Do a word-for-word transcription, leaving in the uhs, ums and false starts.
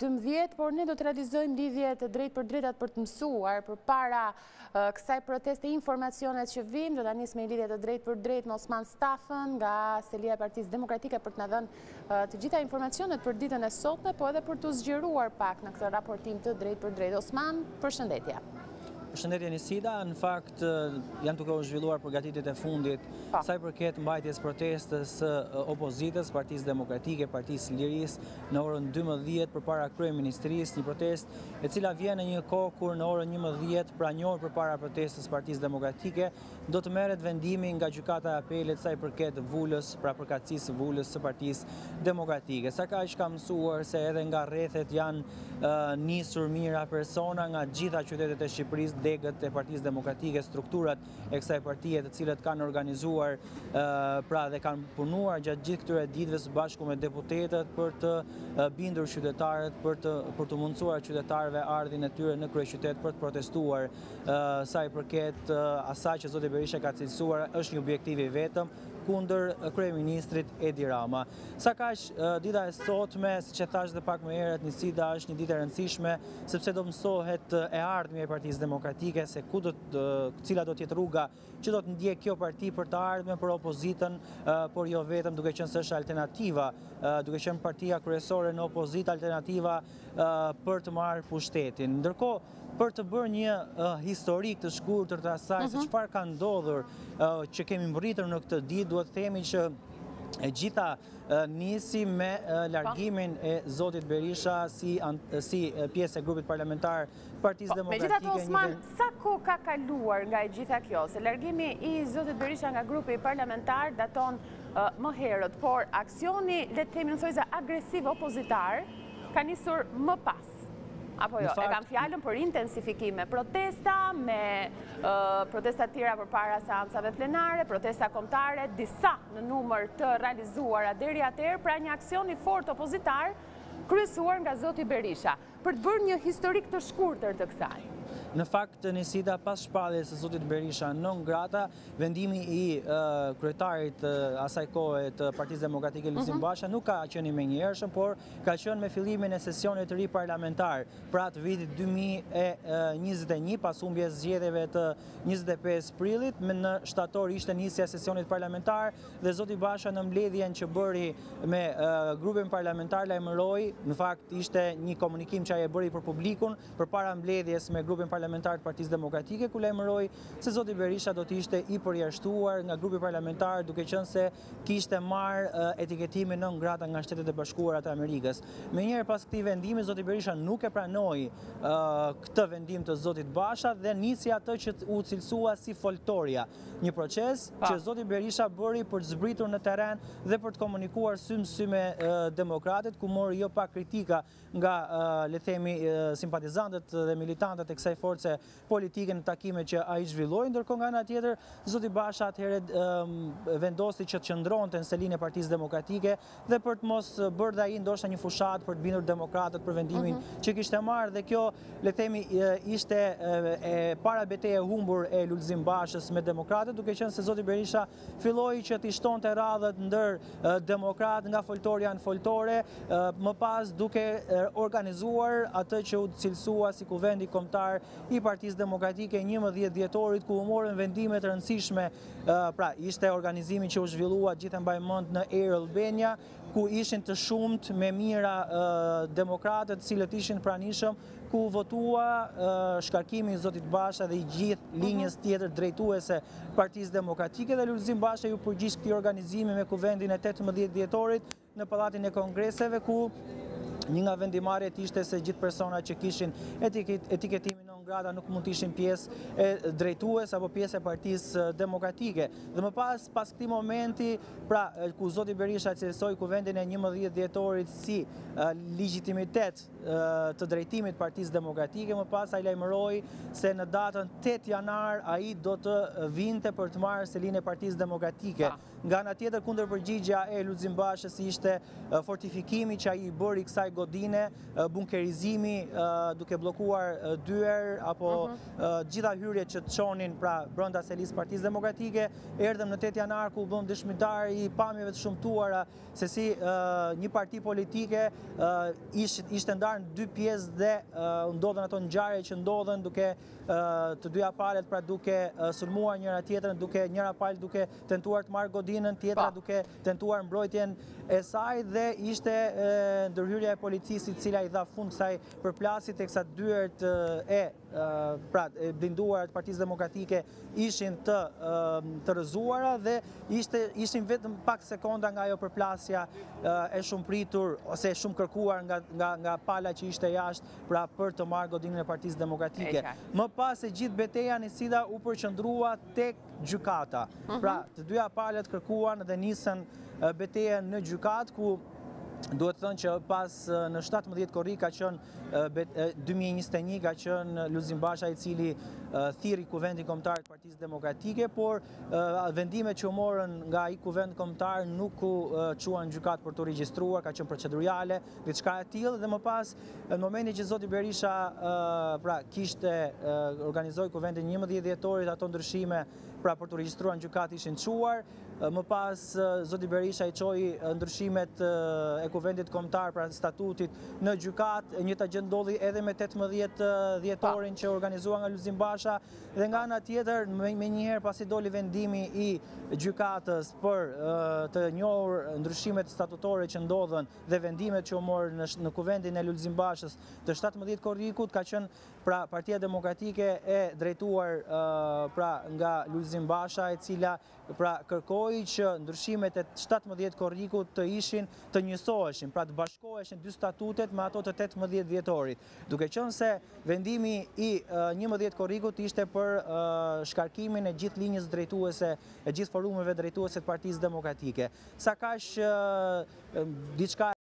dymbëdhjetë, por ne do të realizojmë lidhje të drejtë për drejtat për të mësuar përpara kësaj proteste informacionet që vijnë. Do ta nis me lidhje të drejtë për drejtë me Osman Stafën nga Selia e Partisë Demokratike për të na dhënë të gjitha informacionet për ditën e sotme, po edhe për të zgjeruar pak në këtë raportim të drejtë për drejtë. Osman, përshëndetje. Përshëndetje Nisida, në fakt janë duke u zhvilluar përgatitjet e fundit sa i përket mbajtjes protestës së opozitës, Partisë Demokratike, Partisë Lirisë në orën dymbëdhjetë përpara kryeministrisë, një protestë e cila vjen në një kohë kur në orën njëmbëdhjetë, pra një orë përpara protestës Partisë Demokratike, do të merret vendimi nga gjykata e apelit sa i përket vulës, pra përkatësisë së vulës së Partisë Demokratike. Sa kaq ka mësuar se edhe nga rrethet janë uh, nisur mira persona nga gjitha qytetet e Shqipërisë, degët e Partisë Demokratike, strukturat e kësaj partie të cilët kanë organizuar pra dhe kanë punuar gjatë gjithë këtyre ditëve së bashku me deputetët për të bindur qytetarët, për të për të mundësuar qytetarëve ardhin e tyre në kryeqytet për të protestuar sa i përket asaj që zoti Berisha ka cilësuar është një objektiv i vetëm kundër kryeministrit Edi Rama. Sa kaq dita e sotme, siç e thash edhe pak më herët, Nisida, është një ditë e rëndësishme sepse do mësohet e ardhmja e Partisë Demokratike, se ku do të, cila do të jetë rruga që do të ndjek kjo parti për të ardhmen për opozitën, por jo vetëm, duke qenë se është alternativa, duke qenë partia kryesore në opozitë, alternativa për të marrë pushtetin. Ndërkohë, për të bërë një uh, historik të shkurtër të asaj uh -huh. se çfarë ka ndodhur uh, që kemi mbërritur në këtë ditë, duhet të themi që e gjitha uh, nisi me uh, largimin e zotit Berisha si, uh, si uh, pjesë e grupit parlamentar Partisë Demokratike. Me gjitha të Osman, sa kohë ka kaluar nga e gjitha kjo? Se largimi i zotit Berisha nga grupi parlamentar daton uh, më herët, por aksioni, le të themi në thojza agresiv opozitar, ka nisur më pas. Apo jo, e kam fjallën për intensifikim me protesta, me uh, protesta tjera për para seancave plenare, protesta kombëtare, disa në numër të realizuara deri atëherë, pra një aksion i fort opozitar kryesuar nga zoti Berisha, për të bërë një historik të shkurtër të kësaj. Në fakt, Nisida, pas shpalljes së zotit Berisha non grata, vendimi i uh, kryetarit uh, asaj kohe të Partisë Demokratike Lulzim Basha nuk ka qenë i menjëhershëm, por ka qenë me fillimin e sesionit të ri parlamentar, pra të vitit dy mijë e njëzet e një, pas humbjes zgjedhjeve të njëzet e pesë prillit, me në shtator ishte nisja e sesionit parlamentar dhe zoti Basha në mbledhjen që bëri me uh, grupin parlamentar lajmëroi, në fakt ishte një komunikim që ai e bëri për publikun përpara mbledhjes me grupin parlamentar parlamentar të Partisë Demokratike, ku lajmëroi se zoti Berisha do të ishte i përjashtuar nga grupi parlamentar, duke qenë se kishte marrë uh, etiketimin non grata nga Shtetet e Bashkuara të Amerikës. Menjëherë pas këtij vendimi, zoti Berisha nuk e pranoi uh, këtë vendim të zotit Basha dhe nisi atë që u cilësua si foltoria, një proces pa. që zoti Berisha bëri për të zbritur në terren dhe për të komunikuar sy në sy me uh, demokratët, ku mori jo pa kritika nga uh, le të themi uh, simpatizantët dhe militantët e kësaj force politike në takime që ai zhvilloi, ndërkohë nga ana tjetër zoti Basha atëherë um, vendosi që të qëndronte në selinë e Partisë Demokratike dhe për të mos bërë ai ndoshta një fushat për të bindur demokratët për vendimin uh -huh. që kishte marrë, dhe kjo le të themi ishte e para betejë e humbur e Lulzim Bashës me demokratët, duke qenë se zoti Berisha filloi që të shtonte radhët ndër uh, demokrat nga foltoria në foltore, uh, më pas duke uh, organizuar atë që u cilësua si kuvendi kombëtar i Partisë Demokratike njëmbëdhjetë dhjetorit, ku u morën vendime të rëndësishme, pra ishte organizimi që u zhvillua gjithë mbaj mend në Air Albania, ku ishin të shumt me mira demokratët cilët ishin pranishëm, ku votua shkarkimi i zotit Basha dhe i gjithë linjës tjetër drejtuese Partisë Demokratike, dhe Lulzim Basha ju përgjigj këtij organizimi me kuvendin e tetëmbëdhjetë dhjetorit në Pallatin e Kongreseve, ku një nga vendimarrjet ishte se gjithë personat që kishin etiketimin non grata nuk mund të ishin pjesë e drejtues apo pjesë e Partisë Demokratike. Dhe më pas, pas këtij momenti, pra ku zoti Berisha cilësoi kuvendin e njëmbëdhjetë dhjetorit si uh, legitimitet uh, të drejtimit Partisë Demokratike, më pas ai lajmëroi se në datën tetë janar ai do të vinte për të marrë selinë e Partisë Demokratike. nga ana tjetër kundërpërgjigja e Lulzim Bashës ishte fortifikimi që ai i bëri kësaj godine, bunkerizimi duke bllokuar dyer apo gjitha hyrjet që të çonin pra brenda selisë Partisë Demokratike. Erdhëm në tetë janar ku bëm dëshmitar i pamjeve të shumtuara se si një parti politike ishte ndarë në dy pjesë dhe ndodhen ato ngjarje që ndodhen duke të dyja palët pra duke sulmuar njëra tjetrën, duke njëra palë duke tentuar të marrë godinën, tjetra duke tentuar mbrojtjen e saj dhe ishte ndërhyrja e policisë i cila i dha fund kësaj përplasje teksa dyert e pra blinduara të Partisë Demokratike ishin të të rrëzuara dhe ishte ishin vetëm pak sekonda nga ajo përplasja e shumë pritur ose e shumë kërkuar nga nga nga pala që ishte jashtë pra për të marrë godinën e Partisë Demokratike. Më pas e gjithë betejë nisida u përqendrua tek gjykata. Pra të dyja palët kërkuan dhe nisën betejën në gjykatë ku duhet thënë që pas në shtatëmbëdhjetë korrik ka qenë dy mijë e njëzet e një ka qenë Lulzim Basha i cili thirri kuvendin kombëtar të Partisë Demokratike, por vendimet që u morën nga ai kuvend kombëtar nuk u quan në gjykatë për të regjistruar, ka qenë procedurale, diçka e tillë dhe më pas në momentin që zoti Berisha pra kishte organizoi kuvendin njëmbëdhjetë dhjetorit ato ndryshime pra për të regjistruar në gjykatë ishin çuar. Më pas zoti Berisha i çoi ndryshimet e kuvendit kombëtar pra statutit në gjykatë. E njëjta gjë ndodhi edhe me tetëmbëdhjetë dhjetorin që organizua nga Lulzim Basha dhe nga ana tjetër menjëherë pasi doli vendimi i gjykatës për të njohur ndryshimet statutore që ndodhen dhe vendimet që u morën në kuvendin e Lulzim Bashës të shtatëmbëdhjetë korrikut ka qenë pra Partia Demokratike e drejtuar pra nga Lulzim Basha e cila pra kërkoi që ndryshimet e shtatëmbëdhjetë korrikut të ishin të njësoheshin, pra të bashkoheshin dy statutet me ato të tetëmbëdhjetë dhjetorit. Duke qenë se vendimi i njëmbëdhjetë korrikut ishte për shkarkimin e gjithë linjës drejtuese, e gjithë forumeve drejtuese të Partisë Demokratike. Sa kaq diçka